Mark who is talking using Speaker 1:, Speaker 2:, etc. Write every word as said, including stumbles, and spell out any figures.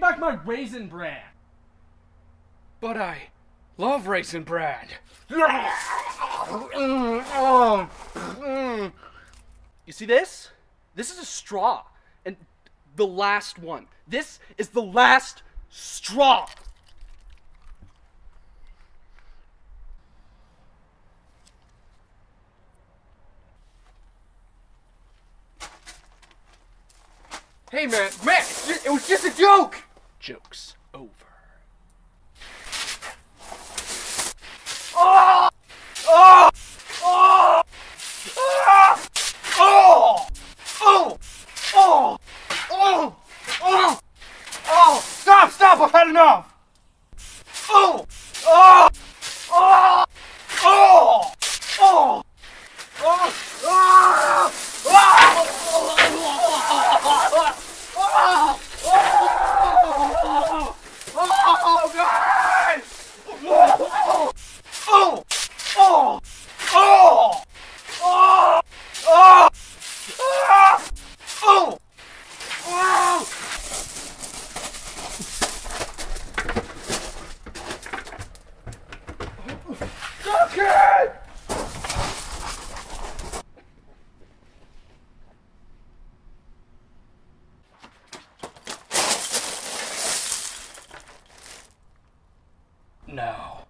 Speaker 1: back my Raisin Bran.
Speaker 2: But I love Raisin Bran. You see this? This is a straw. And the last one. This is the last straw.
Speaker 3: Hey man, man, it was just a joke!
Speaker 2: Joke's over.
Speaker 3: Oh! Oh! Oh! Oh! Oh! Oh! Oh! Oh! Oh! Oh! Stop! Stop! I've had enough! Oh! Oh! Oh! Oh! Oh! Oh! Oh! Oh, God! Oh! Oh! Oh! Oh! Oh! Oh! Oh! Oh! Okay!
Speaker 2: No.